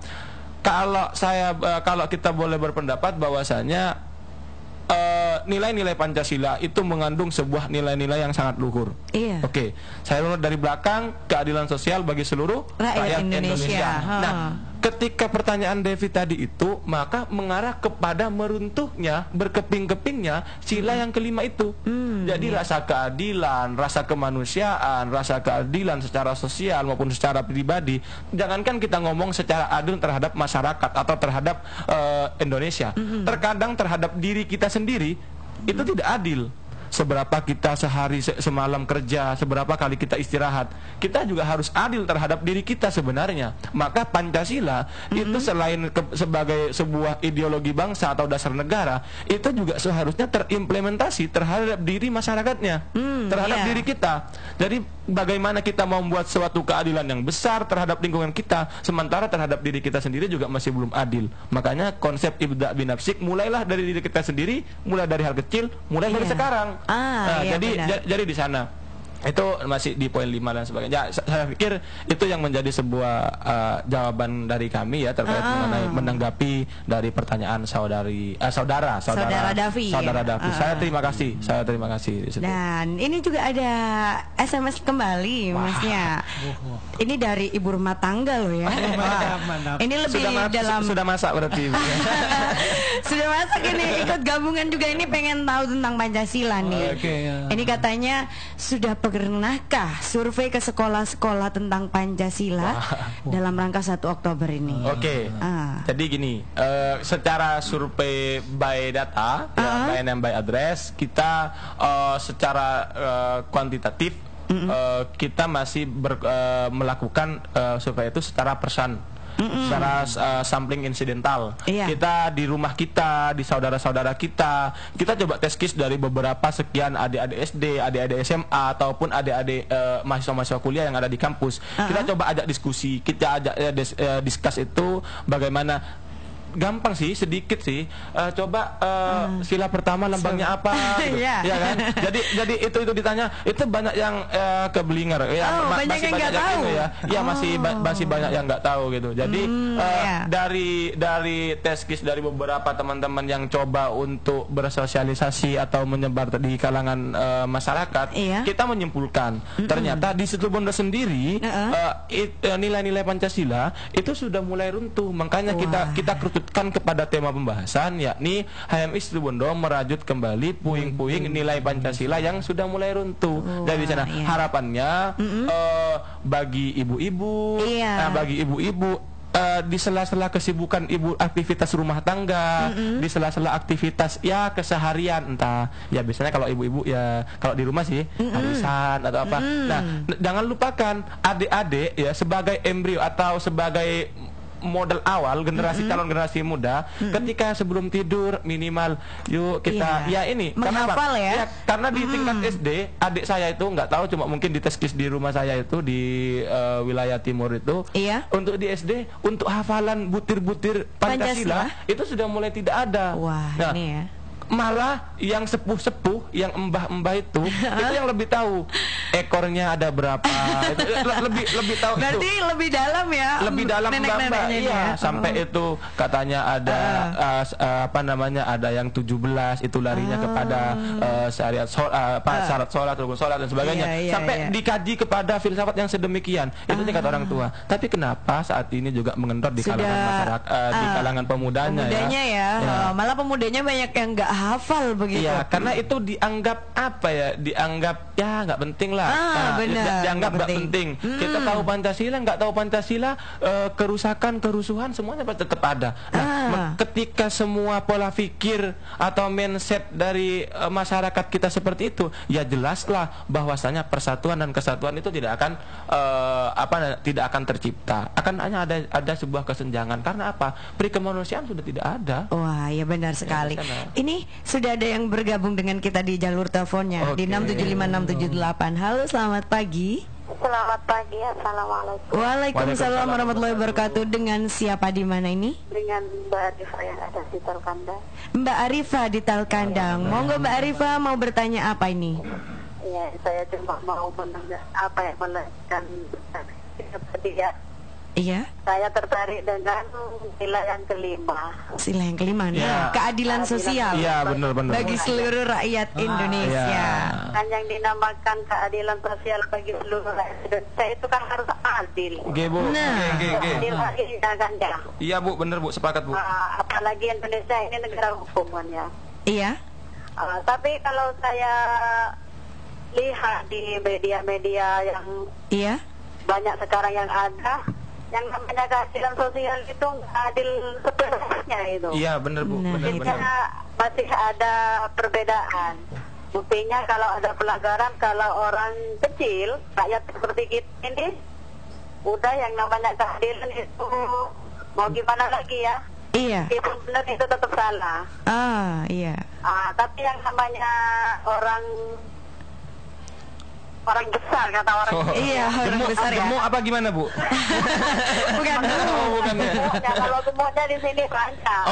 kalau kita boleh berpendapat bahwasanya nilai-nilai Pancasila itu mengandung sebuah nilai-nilai yang sangat luhur. Saya runut dari belakang, keadilan sosial bagi seluruh rakyat Indonesia. Nah, ketika pertanyaan Devi tadi itu, maka mengarah kepada meruntuhnya, berkeping-kepingnya sila yang kelima itu. Jadi rasa keadilan, rasa kemanusiaan, rasa keadilan secara sosial maupun secara pribadi, jangankan kita ngomong secara adil terhadap masyarakat atau terhadap Indonesia, terkadang terhadap diri kita sendiri itu tidak adil. Seberapa kita sehari semalam kerja, seberapa kali kita istirahat, kita juga harus adil terhadap diri kita sebenarnya. Maka Pancasila itu selain sebagai sebuah ideologi bangsa atau dasar negara, itu juga seharusnya terimplementasi terhadap diri masyarakatnya, terhadap diri kita. Jadi bagaimana kita mau membuat suatu keadilan yang besar terhadap lingkungan kita, sementara terhadap diri kita sendiri juga masih belum adil. Makanya konsep ibda' binafsik, mulailah dari diri kita sendiri, mulai dari hal kecil, mulai dari sekarang. Jadi di sana itu masih di poin 5 dan sebagainya. Saya pikir itu yang menjadi sebuah jawaban dari kami ya terkait mengenai menanggapi dari pertanyaan saudara Davi. Saya terima kasih. Dan ini juga ada SMS kembali, Masnya. Ini dari ibu rumah tangga loh ya. Ini lebih sudah masak berarti. Sudah masak ini, ikut gabungan juga ini, pengen tahu tentang Pancasila nih. Ini katanya sudah pernahkah survei ke sekolah-sekolah tentang Pancasila dalam rangka 1 Oktober ini? Jadi gini, secara survei by data, by name by address, kita secara kuantitatif kita masih melakukan survei itu secara persen. Secara sampling insidental. Kita di rumah kita, di saudara-saudara kita coba tes case dari beberapa sekian adik-adik SD, adik-adik SMA ataupun adik-adik mahasiswa-mahasiswa kuliah yang ada di kampus. Kita coba ajak diskusi, kita ajak discuss itu bagaimana. Gampang sih, sedikit sih. Coba sila pertama lambangnya apa? Gitu. Ya kan? Jadi itu ditanya, itu banyak yang keblinger. Banyak yang nggak tahu. Masih banyak yang nggak tahu gitu. Jadi dari tes case dari beberapa teman-teman yang coba untuk bersosialisasi atau menyebar di kalangan masyarakat, kita menyimpulkan ternyata di Situbondo sendiri nilai-nilai Pancasila itu sudah mulai runtuh. Makanya kita kerucut kepada tema pembahasan, yakni HMI Situbondo merajut kembali puing-puing nilai Pancasila yang sudah mulai runtuh. Dari sana harapannya bagi ibu-ibu, di sela-sela kesibukan ibu aktivitas rumah tangga, di sela-sela aktivitas keseharian, entah ya biasanya kalau ibu-ibu ya kalau di rumah sih arisan atau apa. Nah, jangan lupakan adik-adik ya sebagai embrio atau sebagai modal awal calon generasi muda, ketika sebelum tidur minimal yuk kita menghafal ya. Karena di tingkat SD adik saya itu nggak tahu, cuma mungkin di teskis di rumah saya itu di wilayah timur itu, untuk di SD untuk hafalan butir-butir Pancasila itu sudah mulai tidak ada. Wah, ini ya. Malah yang sepuh-sepuh, yang embah-embah itu yang lebih tahu ekornya ada berapa. Itu lebih tahu. Berarti itu lebih dalam ya. Lebih dalam Mbak. Iya, sampai itu katanya ada ada yang 17 itu larinya kepada syariat syarat sholat, rukun sholat dan sebagainya. Sampai dikaji kepada filsafat yang sedemikian. Itu tingkat orang tua. Tapi kenapa saat ini juga mengendor di kalangan masyarakat, di kalangan pemudanya ya. Malah pemudanya banyak yang nggak hafal begitu. Iya, karena itu dianggap dianggap nggak penting lah. Dianggap nggak penting. Kita tahu Pancasila, nggak tahu Pancasila, kerusakan, kerusuhan semuanya tetap ada. Nah, ketika semua pola pikir atau mindset dari masyarakat kita seperti itu, ya jelaslah bahwasanya persatuan dan kesatuan itu tidak akan tidak akan tercipta. Akan hanya ada sebuah kesenjangan. Karena apa? Peri kemanusiaan sudah tidak ada. Wah, ya benar sekali. Ini sudah ada yang bergabung dengan kita di jalur teleponnya di 675-678. Halo, selamat pagi. Selamat pagi, assalamualaikum. Waalaikumsalam warahmatullahi wabarakatuh. Dengan siapa di mana ini? Dengan Mbak Arifah yang ada di Talkandang. Mbak Arifah di Talkandang. Monggo Mbak Arifah, mau bertanya apa ini? Iya, saya cuma mau menanya apa yang melakukan seperti ya. Iya. Saya tertarik dengan sila yang kelima. Sila yang kelima, keadilan sosial. Iya, benar. Bagi seluruh rakyat Indonesia. Kan yang dinamakan keadilan sosial bagi seluruh rakyat Indonesia itu kan harus adil. Bu. Adil kan ya. Iya Bu, benar Bu, sepakat Bu. Apalagi Indonesia ini negara hukum kan ya. Iya. Tapi kalau saya lihat di media-media yang banyak sekarang yang ada, yang namanya keadilan sosial itu nggak adil sepenuhnya itu. Iya, benar Bu. Benar. Masih ada perbedaan. Buktinya kalau ada pelanggaran, kalau orang kecil, rakyat seperti kita ini, udah yang namanya keadilan itu mau gimana lagi ya? Iya. Itu benar, itu tetap salah. Iya. Tapi yang namanya orang besar, kata orang. Orang besar ya. Gemuk apa gimana Bu? Bukan. Bukan ya. Kalau gemuknya di sini banyak.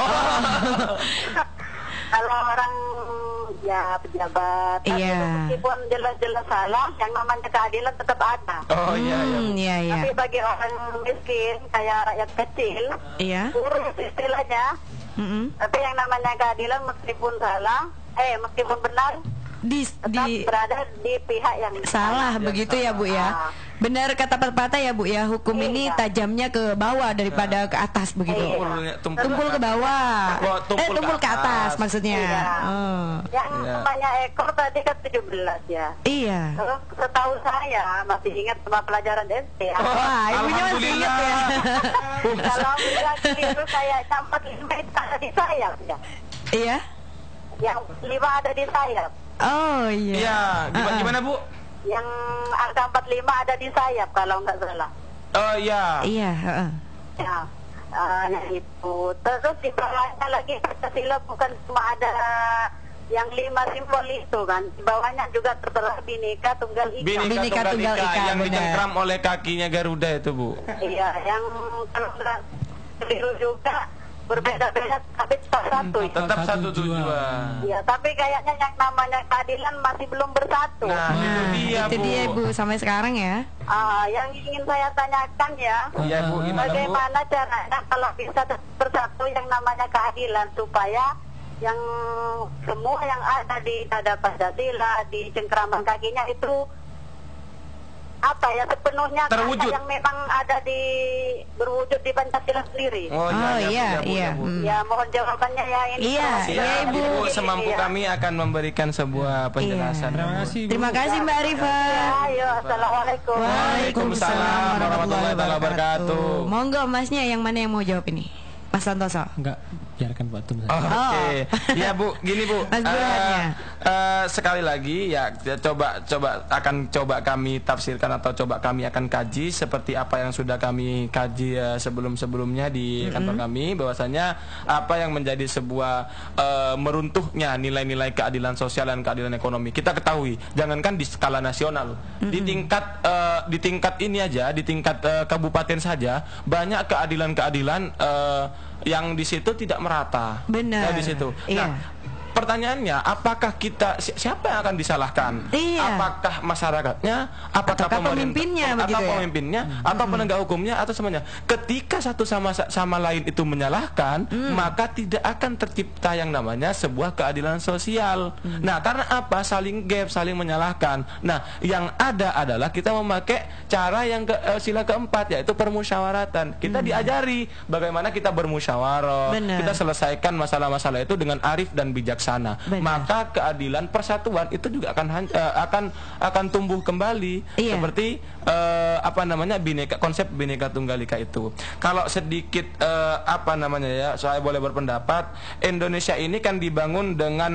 Kalau orang pejabat, meskipun jelas-jelas salah, yang namanya keadilan tetap ada. Iya. Tapi bagi orang miskin, kayak rakyat kecil, urus istilahnya. Tapi yang namanya keadilan meskipun salah, meskipun benar, tetap berada di pihak yang salah begitu ya Bu ya. Benar kata pepatah ya Bu ya, hukum ini tajamnya ke bawah daripada ke atas begitu. Tumpul ke bawah. Tumpul ke atas maksudnya. Yang namanya ekor tadi kan 17 ya. Iya. Terus setahu saya masih ingat sama pelajaran SD. Wah, ibunya masih ingat ya. Kalau tidak keliru kayak 45 itu ada di sayap ya. Iya. Yang 5 ada di sayap. Oh iya. Iya, gimana Bu? Yang angka 45 ada di sayap kalau nggak salah. Oh iya. Iya. Yang itu. Terus di bawahnya lagi Pancasila bukan cuma ada yang 5 simbol itu kan. Di bawahnya juga tertera Bhinneka Tunggal Ika. Bhinneka Tunggal Ika yang dicengkram oleh kakinya Garuda itu Bu. Iya, yang kalau nggak keliru juga berbeda-beda tapi tetap satu tujuan. Iya, tapi kayaknya yang namanya keadilan masih belum bersatu. Nah, itu dia Bu sampai sekarang ya. Yang ingin saya tanyakan ya, Bu, bagaimana caranya kalau bisa bersatu yang namanya keadilan supaya yang semua yang ada di tanda Pancasila, di cengkraman kakinya itu sepenuhnya terwujud, yang memang ada berwujud di Pancasila sendiri. Iya. Ya, mohon jawabannya ya ini. Iya, Ibu. Semampu kami akan memberikan sebuah penjelasan. Terima kasih Mbak Arifah. Ayo, assalamualaikum. Waalaikumsalam warahmatullahi wabarakatuh. Monggo Masnya, yang mana yang mau jawab ini? Mas Santoso. Enggak. biarkan Pak Tum. Oke. Ya Bu, gini Bu. Sekali lagi ya coba kami tafsirkan atau coba kami akan kaji seperti apa yang sudah kami kaji sebelum-sebelumnya di kantor kami, bahwasanya apa yang menjadi sebuah meruntuhnya nilai-nilai keadilan sosial dan keadilan ekonomi. Kita ketahui, jangankan di skala nasional, di tingkat ini aja, di tingkat kabupaten saja banyak keadilan-keadilan yang di situ tidak merata. Benar. Di situ. Iya. Nah, pertanyaannya, apakah siapa yang akan disalahkan? Iya. Apakah masyarakatnya, apakah pemimpinnya, atau penegak hukumnya, atau semuanya? Ketika satu sama lain itu menyalahkan, maka tidak akan tercipta yang namanya sebuah keadilan sosial. Nah, karena apa? Saling gap, saling menyalahkan. Nah, yang ada adalah kita memakai cara yang sila keempat, yaitu permusyawaratan. Kita diajari bagaimana kita bermusyawarah, kita selesaikan masalah-masalah itu dengan arif dan bijaksana. Maka keadilan persatuan itu juga akan tumbuh kembali. Seperti konsep Bhinneka Tunggal Ika itu. Kalau sedikit saya boleh berpendapat, Indonesia ini kan dibangun dengan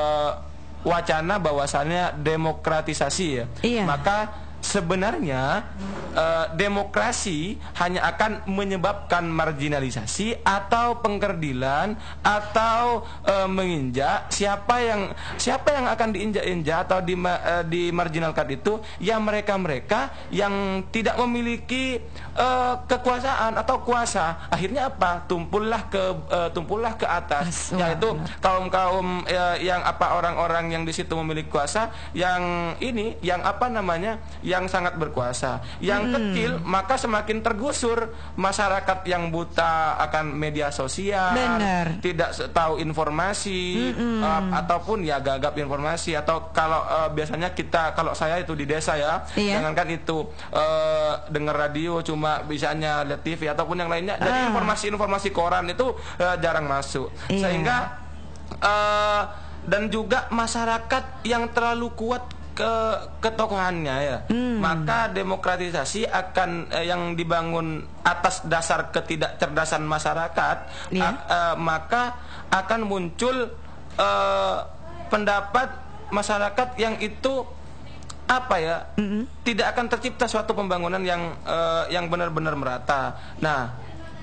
wacana bahwasannya demokratisasi ya. Maka sebenarnya demokrasi hanya akan menyebabkan marginalisasi atau pengkerdilan atau menginjak siapa yang akan diinjak-injak atau dimarginalkan itu ya mereka yang tidak memiliki kekuasaan atau kuasa. Akhirnya apa? Tumpullah ke atas, yaitu kaum yang orang-orang yang di situ memiliki kuasa, yang sangat berkuasa. Yang kecil maka semakin tergusur. Masyarakat yang buta akan media sosial, tidak tahu informasi, ataupun ya gagap informasi. Atau kalau biasanya kalau saya itu di desa ya, jangankan itu dengar radio, cuma bisanya lihat TV ataupun yang lainnya. Jadi informasi koran itu jarang masuk. Sehingga dan juga masyarakat yang terlalu kuat ketokohannya ya, maka demokratisasi akan yang dibangun atas dasar ketidakcerdasan masyarakat, maka akan muncul pendapat masyarakat yang itu tidak akan tercipta suatu pembangunan yang benar-benar merata. Nah,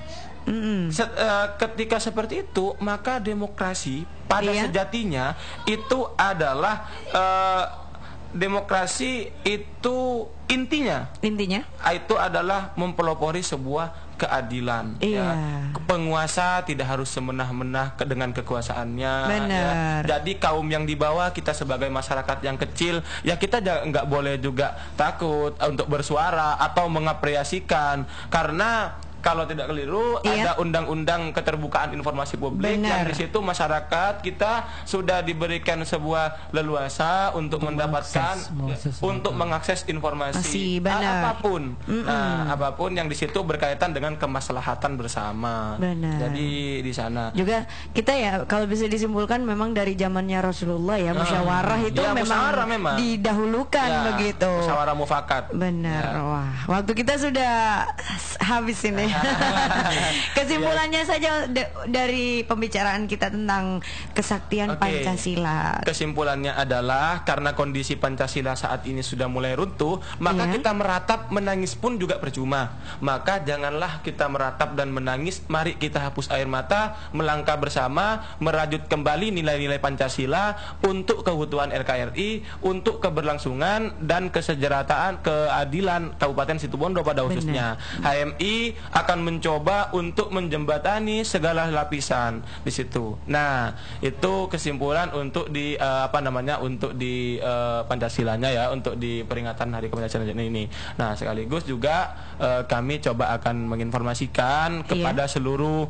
ketika seperti itu, maka demokrasi pada sejatinya itu adalah demokrasi itu intinya itu adalah mempelopori sebuah keadilan. Penguasa tidak harus semenah-menah dengan kekuasaannya. Jadi kaum yang di bawah, kita sebagai masyarakat yang kecil ya, kita nggak boleh juga takut untuk bersuara atau mengapresiasikan, karena kalau tidak keliru ada undang-undang keterbukaan informasi publik yang di situ masyarakat kita sudah diberikan sebuah leluasa untuk mengakses informasi apapun. Apapun yang di situ berkaitan dengan kemaslahatan bersama. Jadi di sana juga kita ya, kalau bisa disimpulkan memang dari zamannya Rasulullah ya, musyawarah itu memang didahulukan begitu. Musyawarah mufakat. Wah, waktu kita sudah habis ini. Kesimpulannya saja dari pembicaraan kita tentang kesaktian Pancasila. Kesimpulannya adalah karena kondisi Pancasila saat ini sudah mulai runtuh, maka kita meratap menangis pun juga percuma. Maka janganlah kita meratap dan menangis, mari kita hapus air mata, melangkah bersama, merajut kembali nilai-nilai Pancasila untuk keutuhan NKRI, untuk keberlangsungan dan kesejahteraan keadilan Kabupaten Situbondo pada khususnya. HMI akan mencoba untuk menjembatani segala lapisan di situ. Nah, itu kesimpulan untuk untuk di Pancasilanya ya, untuk di peringatan Hari Kepancasilaan ini. Nah, sekaligus juga kami coba akan menginformasikan kepada seluruh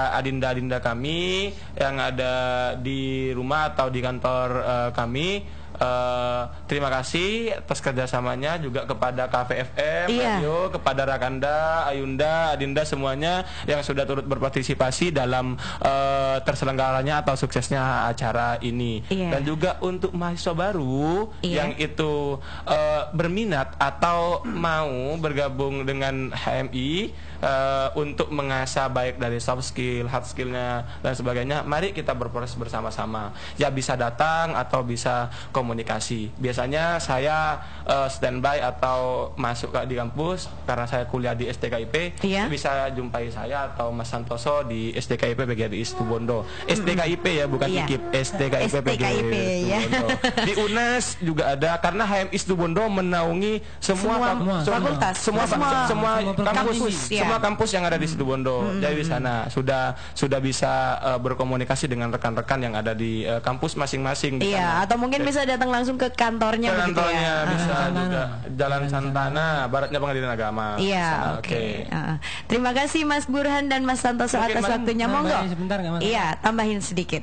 adinda-adinda kami yang ada di rumah atau di kantor kami, terima kasih atas kerjasamanya juga kepada KVFM, Radio, kepada Rakanda, Ayunda, Adinda semuanya yang sudah turut berpartisipasi dalam terselenggaranya atau suksesnya acara ini. Dan juga untuk mahasiswa baru yang itu berminat atau mau bergabung dengan HMI untuk mengasah baik dari soft skill, hard skillnya dan sebagainya, mari kita berproses bersama-sama. Ya bisa datang atau bisa komunikasi. Biasanya saya standby atau masuk di kampus karena saya kuliah di STKIP, bisa jumpai saya atau Mas Santoso di STKIP PGRI Situbondo. STKIP ya, bukan IKIP. STKIP PGRI Situbondo. Di UNES juga ada, karena HMI Situbondo menaungi semua fakultas, semua kampus, semua kampus yang ada di Situbondo. Jadi di sana sudah bisa berkomunikasi dengan rekan-rekan yang ada di kampus masing-masing. Atau mungkin bisa datang langsung ke kantornya. Bisa juga Jalan Santana, baratnya Pengadilan Agama. Oke. Terima kasih Mas Burhan dan Mas Santoso atas waktunya. Monggo. Sebentar nggak, Mas? Tambahin sedikit.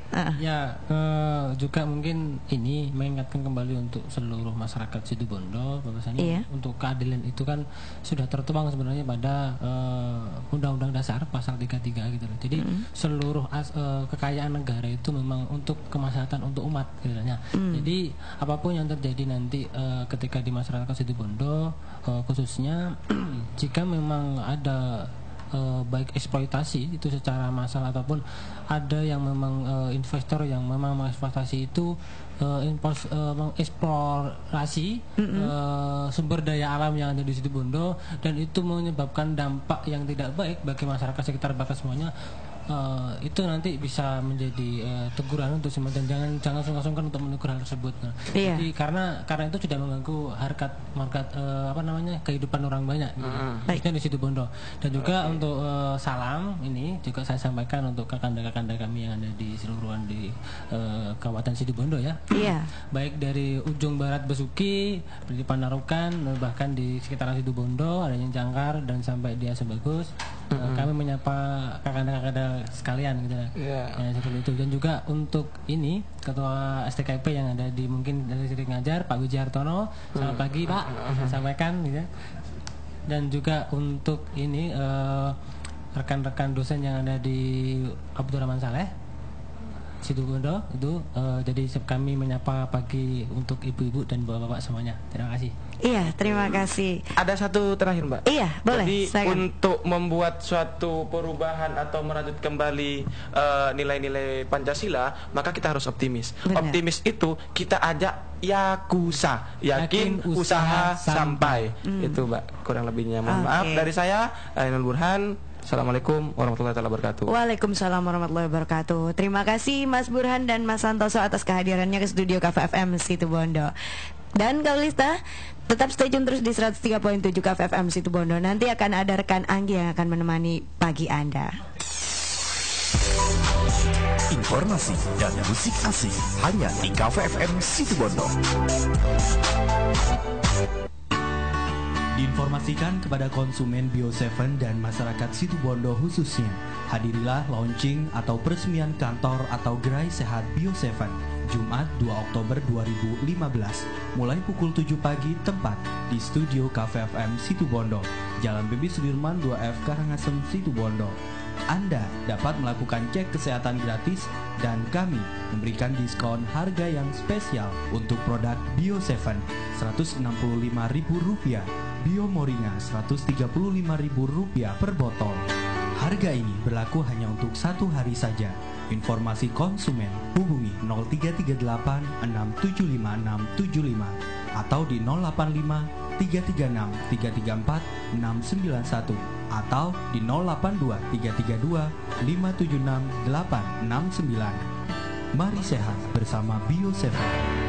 Juga mungkin ini mengingatkan kembali untuk seluruh masyarakat Situbondo bahwasanya untuk keadilan itu kan sudah tertuang sebenarnya pada Undang-Undang Dasar pasal 33 gitu loh. Jadi seluruh kekayaan negara itu memang untuk kemaslahatan untuk umat gitu ya. Jadi apapun yang terjadi nanti ketika di masyarakat Situbondo khususnya jika memang ada baik eksploitasi itu secara massal ataupun ada yang memang investor yang memang mengeksploitasi itu mengeksplorasi sumber daya alam yang ada di Situbondo dan itu menyebabkan dampak yang tidak baik bagi masyarakat sekitar batas semuanya, itu nanti bisa menjadi teguran untuk semua dan jangan sungkan-sungkan untuk menegur hal tersebut. Jadi karena itu sudah mengganggu market kehidupan orang banyak khususnya di Situbondo. Dan juga untuk salam ini juga saya sampaikan untuk kakanda-kakanda kami yang ada di seluruhan di Kabupaten Situbondo ya. Baik dari ujung barat Besuki, di Panarukan, bahkan di sekitaran Situbondo ada yang Jangkar dan sampai di Asebagus. Kami menyapa kakanda-kakanda sekalian gitu ya, seperti itu. Dan juga untuk ini ketua STKIP yang ada di mungkin dari Sri Ngajar, Pak Wijartono, selamat pagi Pak, sampaikan gitu ya. Dan juga untuk ini rekan-rekan dosen yang ada di Abdurrahman Saleh Situbondo itu, jadi kami menyapa pagi untuk ibu-ibu dan bapak-bapak semuanya. Terima kasih. Terima kasih. Ada satu terakhir Mbak. Boleh. Jadi untuk membuat suatu perubahan atau merajut kembali nilai-nilai Pancasila, maka kita harus optimis. Optimis itu kita ajak yakin usaha sampai. Itu Mbak kurang lebihnya. Mohon maaf dari saya Ainul Burhan. Assalamualaikum warahmatullahi wabarakatuh. Waalaikumsalam warahmatullahi wabarakatuh. Terima kasih Mas Burhan dan Mas Santoso atas kehadirannya ke studio KFFM Situbondo. Dan Kaulista, tetap stay tune terus di 103.7 KFFM Situbondo. Nanti akan ada rekan Anggi yang akan menemani pagi Anda. Informasi dan musik asik hanya di KFFM Situbondo. Diinformasikan kepada konsumen Bio7 dan masyarakat Situbondo khususnya, hadirilah launching atau peresmian kantor atau gerai sehat Bio7 Jumat 2 Oktober 2015 mulai pukul 7 pagi tempat di studio KFFM Situbondo, Jalan BB Sudirman 2F Karangasem Situbondo. Anda dapat melakukan cek kesehatan gratis dan kami memberikan diskon harga yang spesial untuk produk Bio7 Rp165.000, Bio Moringa Rp135.000 per botol. Harga ini berlaku hanya untuk 1 hari saja. Informasi konsumen hubungi 0338 675 675 atau di 085 336 334 691 atau di 082 332 576 869. Mari sehat bersama Bio7.